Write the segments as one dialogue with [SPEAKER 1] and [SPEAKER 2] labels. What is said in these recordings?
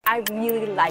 [SPEAKER 1] I really like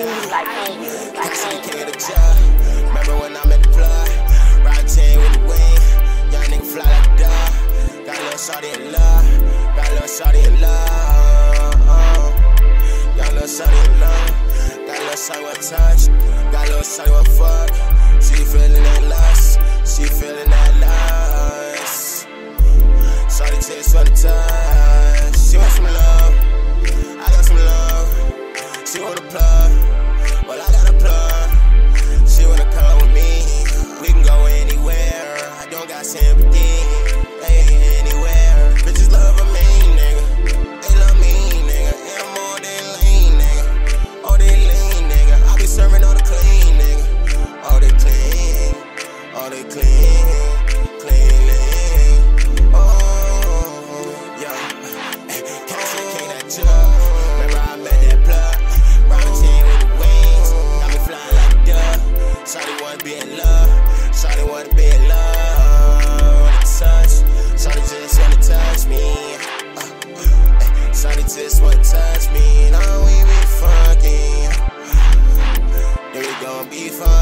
[SPEAKER 2] King of the job. Remember when I'm at the plug, ride 10 with the wing, young nigga fly like a dove. Got a little shawty in love, got a little shawty in love. Got a little shawty in love, got a little shawty with touch, got a little shawty with fuck. She feeling that lust, she feeling that lust. Shawty taste for the touch, she want some love, I got some love. She wanna plug, well I got a plug. She wanna come with me, we can go anywhere. I don't got sympathy, anywhere. Bitches love a mean nigga, they love me nigga. And I'm all they lean nigga, all they lean nigga. I be serving all the clean nigga, all they clean, all they clean, clean. Oh, yeah. Can't say king that jug. Remember I met that plug. Shawty wanna be in love, shawty wanna be in love. Wanna touch, shawty just wanna touch me. Shawty just wanna touch me. Now we be fucking, then we gon' be fun.